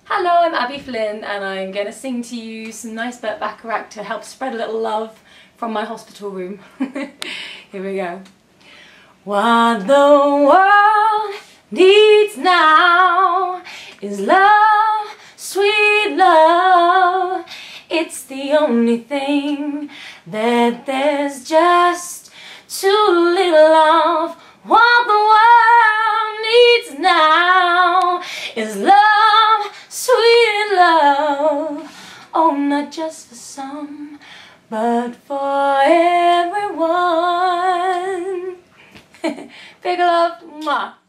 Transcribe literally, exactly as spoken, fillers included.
Hello, I'm Abby Flynn and I'm going to sing to you some nice Burt Bacharach to help spread a little love from my hospital room. Here we go. What the world needs now is love, sweet love. It's the only thing that there's just too little of. What the world needs now is love, sweet love. Oh, not just for some, but for everyone. Big love. Mwah.